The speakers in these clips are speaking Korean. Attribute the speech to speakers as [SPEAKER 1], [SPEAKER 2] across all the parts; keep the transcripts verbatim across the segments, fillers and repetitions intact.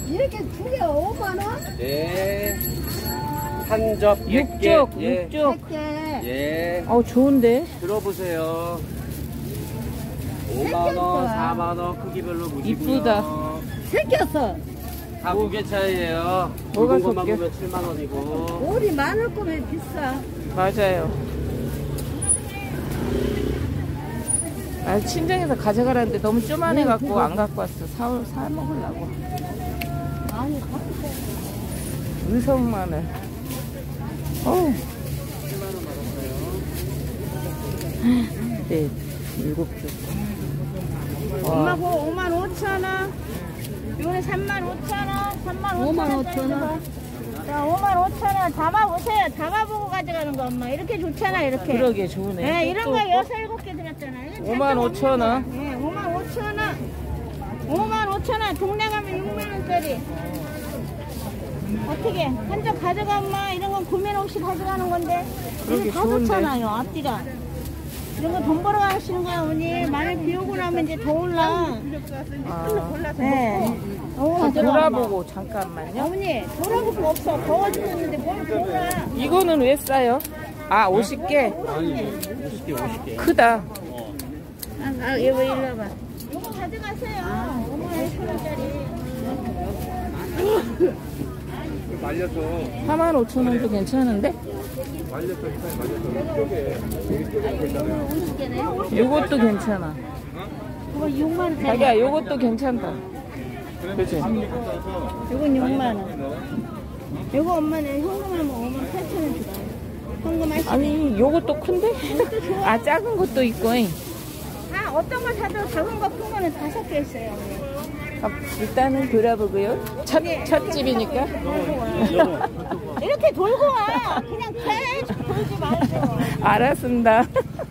[SPEAKER 1] 이렇게 두 개 오만 원?
[SPEAKER 2] 네. 한 접 백 개.
[SPEAKER 3] 육쪽,
[SPEAKER 2] 예.
[SPEAKER 3] 육쪽.
[SPEAKER 1] 백 개.
[SPEAKER 2] 예.
[SPEAKER 3] 어, 좋은데?
[SPEAKER 2] 들어보세요. 오만 원, 사만 원 크기별로 무지고요.
[SPEAKER 3] 이쁘다.
[SPEAKER 1] 생겼어.
[SPEAKER 2] 가구개 차이에요.
[SPEAKER 3] 뭐가
[SPEAKER 2] 굵은 것만
[SPEAKER 3] 섞여?
[SPEAKER 2] 보면 칠만 원이고.
[SPEAKER 1] 오리 많을 거면 비싸.
[SPEAKER 3] 맞아요. 아, 친정에서 가져가라는데 너무 쪼만해갖고 안 갖고 왔어. 사, 사 먹으려고.
[SPEAKER 1] 아니, 갖고
[SPEAKER 3] 의성 마늘. 어우.
[SPEAKER 2] 칠만 원 받았어요.
[SPEAKER 3] 네, 일곱 쪽.
[SPEAKER 4] 엄마 그거 오만 오천 원. 이거는 삼만 오천 원. 삼만
[SPEAKER 1] 오만
[SPEAKER 4] 오천
[SPEAKER 1] 오천 원.
[SPEAKER 4] 원. 자, 오만 오천 원. 담아보세요. 담아보고 가져가는 거 엄마. 이렇게 좋잖아, 이렇게.
[SPEAKER 3] 그러게 좋으네.
[SPEAKER 4] 네, 이런
[SPEAKER 3] 또
[SPEAKER 4] 거
[SPEAKER 3] 또
[SPEAKER 4] 여섯, 일곱 개 드렸잖아.
[SPEAKER 3] 오만 오천 원.
[SPEAKER 4] 네, 오만 오천 원. 오만 오천 원. 동네 가면 육만 원짜리. 어떻게? 한 점 가져가, 엄마. 이런 건 구매 없이 가져가는 건데.
[SPEAKER 3] 그러게
[SPEAKER 4] 이게 다
[SPEAKER 3] 좋은데.
[SPEAKER 4] 좋잖아요, 앞뒤가. 이런 거 돈 벌어 가시는 거야, 어머니. 마늘 비 오고 나면 이제 더 올라.
[SPEAKER 3] 아,
[SPEAKER 4] 네. 어,
[SPEAKER 3] 돌아보고 잠깐만요.
[SPEAKER 4] 어머니, 돌아볼 거 없어. 더워 죽겠는데 뭘 돌아.
[SPEAKER 3] 이거는 왜 싸요? 아, 오십 개?
[SPEAKER 2] 아니, 오십 개, 오십 개.
[SPEAKER 3] 크다.
[SPEAKER 4] 아, 아, 이거 일로 와봐. 이거 가져가세요. 오만 오천 원짜리.
[SPEAKER 2] 말려서,
[SPEAKER 3] 사만 오천 원도 괜찮은데?
[SPEAKER 2] 말려서, 말려서. 이쪽에, 이쪽에 있잖아요.
[SPEAKER 4] 오십 개네.
[SPEAKER 3] 요것도 괜찮아.
[SPEAKER 4] 이거 육만 원짜리.
[SPEAKER 3] 자기야, 요것도 괜찮다. 그치?
[SPEAKER 4] 이건 육만 원. 이거 엄마는 현금하면 오만 팔천 원 주세요. 현금 하시면.
[SPEAKER 3] 아니, 요것도 큰데? 아, 작은 것도 있고.
[SPEAKER 4] 아, 어떤 거 사도 작은 거 큰 거는 다 섞여 있어요. 어머니.
[SPEAKER 3] 아, 일단은 돌아보고요. 첫, 첫 집이니까.
[SPEAKER 4] 이렇게 돌고 와. 그냥 계속 돌지 말고.
[SPEAKER 3] 알았습니다.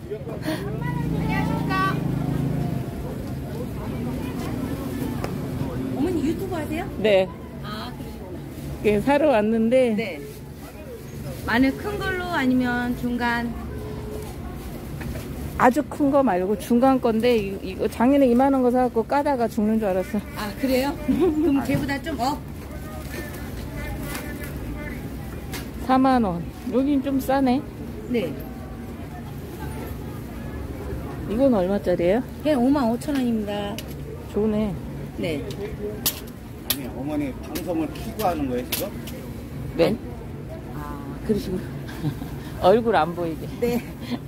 [SPEAKER 4] 안녕하십니까.
[SPEAKER 1] 어머니 유튜브 하세요?
[SPEAKER 3] 네.
[SPEAKER 1] 아,
[SPEAKER 3] 그 사러 왔는데.
[SPEAKER 1] 네. 마늘 큰 걸로 아니면 중간?
[SPEAKER 3] 아주 큰 거 말고 중간 건데, 이- 이거 작년에 이만 원 거 사갖고 까다가 죽는 줄 알았어.
[SPEAKER 1] 아, 그래요? 그럼 걔보다 좀 업?
[SPEAKER 3] 사만 원. 여긴 좀 싸네.
[SPEAKER 1] 네.
[SPEAKER 3] 이건 얼마짜리예요?
[SPEAKER 1] 걔 오만 오천 원입니다.
[SPEAKER 3] 좋네.
[SPEAKER 1] 네.
[SPEAKER 5] 아니 어머니 방송을 키고 하는 거예요 지금?
[SPEAKER 3] 네?
[SPEAKER 1] 아,
[SPEAKER 3] 그러시고. 얼굴 안 보이게.
[SPEAKER 1] 네.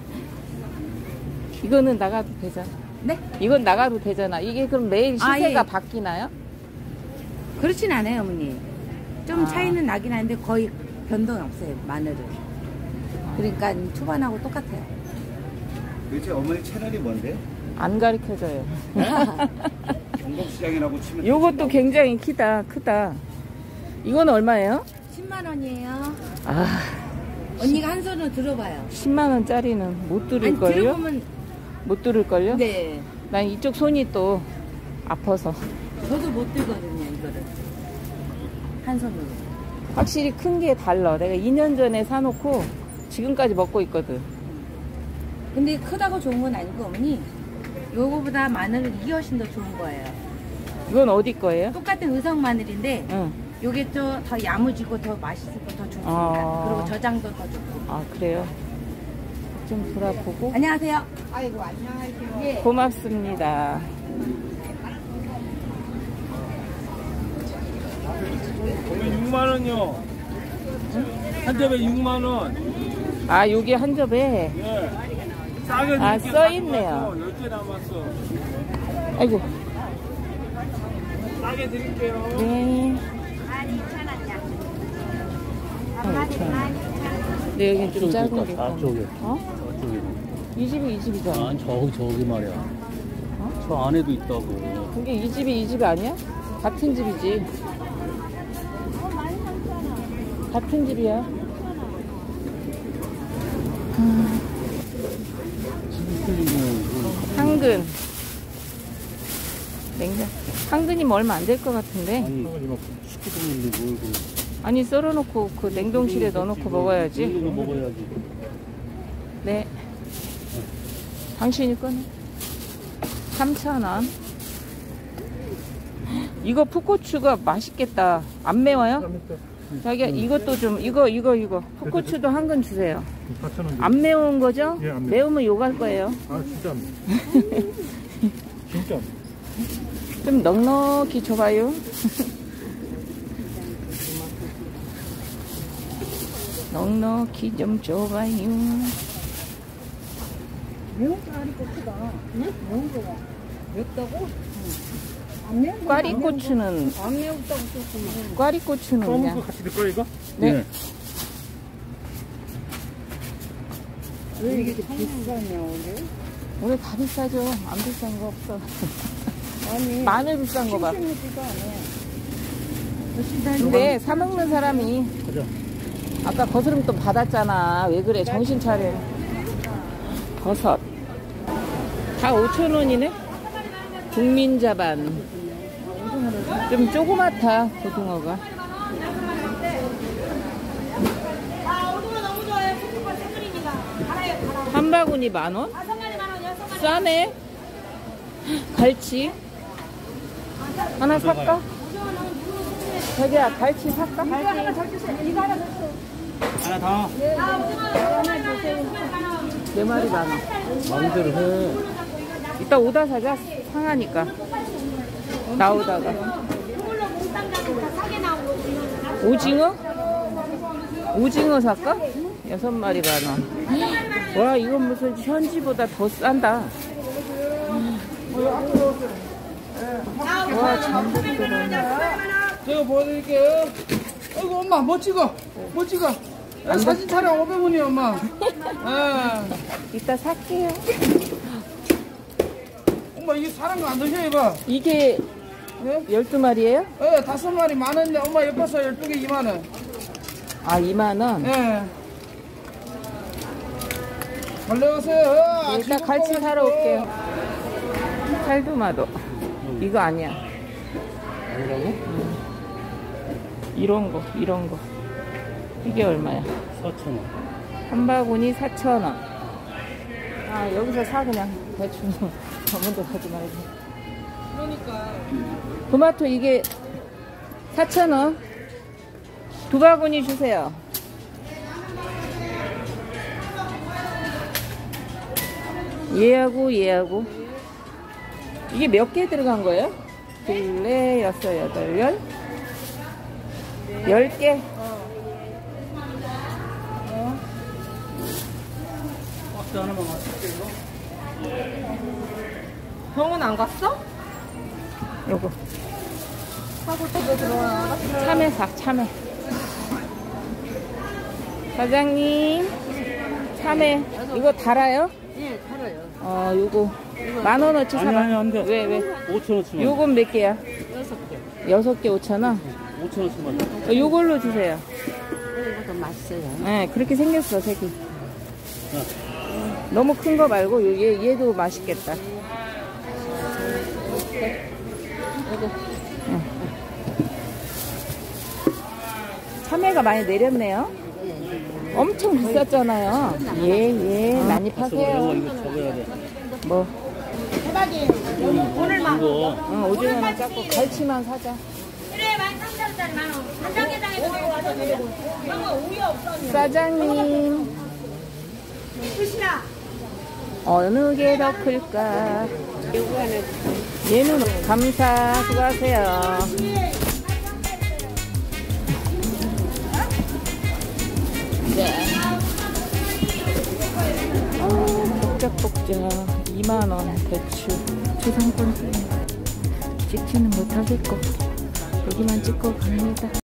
[SPEAKER 3] 이거는 나가도 되잖아.
[SPEAKER 1] 네?
[SPEAKER 3] 이건 나가도 되잖아. 이게 그럼 매일
[SPEAKER 1] 아,
[SPEAKER 3] 시세가
[SPEAKER 1] 예.
[SPEAKER 3] 바뀌나요?
[SPEAKER 1] 그렇진 않아요, 어머니. 좀
[SPEAKER 3] 아.
[SPEAKER 1] 차이는 나긴 하는데 거의 변동이 없어요, 마늘은. 그러니까 초반하고 똑같아요.
[SPEAKER 5] 도대체 어머니 채널이 뭔데?
[SPEAKER 3] 안 가르쳐줘요.
[SPEAKER 5] 경복시장이라고 치면
[SPEAKER 3] 요것도 굉장히 크다, 크다. 이건 얼마예요?
[SPEAKER 1] 십만 원이에요.
[SPEAKER 3] 아,
[SPEAKER 1] 언니가 한 손으로 들어봐요.
[SPEAKER 3] 십만 원짜리는 못
[SPEAKER 1] 아니,
[SPEAKER 3] 들을걸요?
[SPEAKER 1] 들어보면,
[SPEAKER 3] 못 들을걸요?
[SPEAKER 1] 네.
[SPEAKER 3] 난 이쪽 손이 또 아파서.
[SPEAKER 1] 저도 못 들거든요, 이거를. 한 손으로.
[SPEAKER 3] 확실히 큰 게 달라. 내가 이 년 전에 사놓고 지금까지 먹고 있거든.
[SPEAKER 1] 근데 크다고 좋은 건 아니고, 어머니. 요거보다 마늘은 이게 훨씬 더 좋은 거예요.
[SPEAKER 3] 이건 어디 거예요?
[SPEAKER 1] 똑같은 의성 마늘인데,
[SPEAKER 3] 응.
[SPEAKER 1] 요게 또 더 야무지고 더 맛있고 더 좋습니다.
[SPEAKER 3] 아.
[SPEAKER 1] 그리고 저장도 더 좋고.
[SPEAKER 3] 아, 그래요? 좀 돌아보고.
[SPEAKER 1] 안녕하세요.
[SPEAKER 4] 아이고, 안녕하세요.
[SPEAKER 1] 예.
[SPEAKER 3] 고맙습니다.
[SPEAKER 2] 육만 원요. 한 접에 육만 원.
[SPEAKER 3] 아, 여기 한 접에.
[SPEAKER 2] 예. 싸게
[SPEAKER 3] 아,
[SPEAKER 2] 드릴게요.
[SPEAKER 3] 써있네요.
[SPEAKER 2] 열 개 남았어.
[SPEAKER 3] 아이고.
[SPEAKER 2] 싸게 드릴게요.
[SPEAKER 3] 네. 네, 여기 좀 작은 게.
[SPEAKER 6] 아, 저기.
[SPEAKER 3] 어?
[SPEAKER 6] 저기.
[SPEAKER 3] 이 집이 이 집이잖아.
[SPEAKER 6] 아, 저기, 저기 말이야.
[SPEAKER 3] 어?
[SPEAKER 6] 저 안에도 있다고.
[SPEAKER 3] 그게 이 집이 이 집 아니야? 같은 집이지. 같은 집이야. 음. 당근. 냉장. 당근이 뭐 얼마 안 될 것 같은데.
[SPEAKER 6] 아니, 쉽게 먹는데 뭘 그.
[SPEAKER 3] 아니, 썰어놓고 그 냉동실에 넣어놓고 먹어야지.
[SPEAKER 6] 이거 먹어야지.
[SPEAKER 3] 네. 당신이 꺼내. 삼천 원. 이거 풋고추가 맛있겠다. 안 매워요? 자기야 이것도 좀 이거 이거 이거 풋고추도 한 근 주세요.
[SPEAKER 6] 사천 원.
[SPEAKER 3] 안 매운 거죠?
[SPEAKER 6] 예, 안 매워.
[SPEAKER 3] 매우면 욕할 거예요.
[SPEAKER 6] 아 진짜 안 매워. 진짜 안 매워.
[SPEAKER 3] 좀 넉넉히 줘봐요. 넉넉히 좀 줘봐요.
[SPEAKER 1] 매운 거 아니 고추가. 응? 매운 거가. 맵다고? 안 매운 거.
[SPEAKER 3] 꽈리고추는
[SPEAKER 1] 안 매웠다고 썼구만.
[SPEAKER 3] 꽈리고추는
[SPEAKER 6] 처음 거
[SPEAKER 3] 그냥
[SPEAKER 6] 같이 넣을 거야 이거?
[SPEAKER 3] 네.
[SPEAKER 1] 왜 이게 비싸냐 오늘?
[SPEAKER 3] 오늘 다 비싸죠. 안 비싼 거 없어.
[SPEAKER 1] 아니.
[SPEAKER 3] 마늘 비싼 거 봐.
[SPEAKER 1] 신선하지도 않아.
[SPEAKER 3] 근데 사 먹는 사람이
[SPEAKER 6] 가자.
[SPEAKER 3] 아까 거스름 또 받았잖아. 왜 그래? 정신 차려. 버섯. 다 오천 원이네? 국민자반. 좀 조그맣다, 고등어가. 한 바구니 만 원? 싸네? 갈치? 하나 살까? 자기야, 갈치 살까?
[SPEAKER 5] 하나 더.
[SPEAKER 3] 네 마리 만 원.
[SPEAKER 6] 마음대로 해.
[SPEAKER 3] 이따 오다 사자. 상하니까. 나오다가. 오징어? 오징어 살까? 여섯 마리 만 원. 와, 이건 무슨 현지보다 더 싼다. 와, 전복들은.
[SPEAKER 2] 제가 보여드릴게요. 아이고 엄마 뭐 찍어? 뭐 찍어? 아, 사진 촬영 오백 원이요 엄마. 아,
[SPEAKER 3] 이따 살게요.
[SPEAKER 2] 엄마 이게 사는 거 안 드셔 이봐.
[SPEAKER 3] 이게
[SPEAKER 2] 네?
[SPEAKER 3] 열두 마리예요?
[SPEAKER 2] 예, 다섯 마리 만 원인데 엄마 옆에서 열두 개 이만 원.
[SPEAKER 3] 아, 이만 원?
[SPEAKER 2] 예. 원래 오세요. 아,
[SPEAKER 3] 이따 갈치 사러 올게요. 살두마도. 이거 아니야.
[SPEAKER 6] 아니라고?
[SPEAKER 3] 이런 거, 이런 거. 이게 얼마야?
[SPEAKER 6] 사천 원.
[SPEAKER 3] 한 바구니 사천 원. 아, 여기서 사, 그냥. 대충. 저문도 가지 말고.
[SPEAKER 2] 그러니까.
[SPEAKER 3] 토마토 이게 사천 원. 두 바구니 주세요. 얘하고 얘하고. 이게 몇 개 들어간 거예요? 둘, 넷, 여섯, 여덟, 열? 열 개?
[SPEAKER 2] 박스 하나만 맞출게요.
[SPEAKER 4] 병원 안 갔어?
[SPEAKER 3] 요거.
[SPEAKER 4] 사고 또 들어와.
[SPEAKER 3] 참외 사, 참외. 사장님, 참외. 이거 달아요?
[SPEAKER 1] 예, 달아요.
[SPEAKER 3] 어, 요거. 만 원어치
[SPEAKER 6] 아니,
[SPEAKER 3] 사봐.
[SPEAKER 6] 아니, 안 돼.
[SPEAKER 3] 왜, 왜?
[SPEAKER 6] 오천 원치만.
[SPEAKER 3] 요건 몇 개야?
[SPEAKER 1] 여섯 개.
[SPEAKER 3] 여섯 개 오천 원?
[SPEAKER 6] 오천 원치만.
[SPEAKER 3] 어, 요걸로 주세요.
[SPEAKER 1] 이것도 맛있어요.
[SPEAKER 3] 네, 그렇게 생겼어, 색이. 너무 큰 거 말고, 요- 얘, 얘도 맛있겠다. 요거. 응. 참외가 많이 내렸네요. 엄청 비쌌잖아요. 예, 예, 많이
[SPEAKER 6] 이거
[SPEAKER 3] 파세요.
[SPEAKER 6] 이거 적어야 돼.
[SPEAKER 3] 뭐,
[SPEAKER 6] 오늘만. 이거.
[SPEAKER 3] 응, 오징어만 잡고 갈치만 사자. 사장님, 어느 게 더 클까? 얘는 감사, 수고하세요. 네. 어, 복작복작 이만 원 대추 주상권 찍지는 못하겠고 여기만 찍고 갑니다.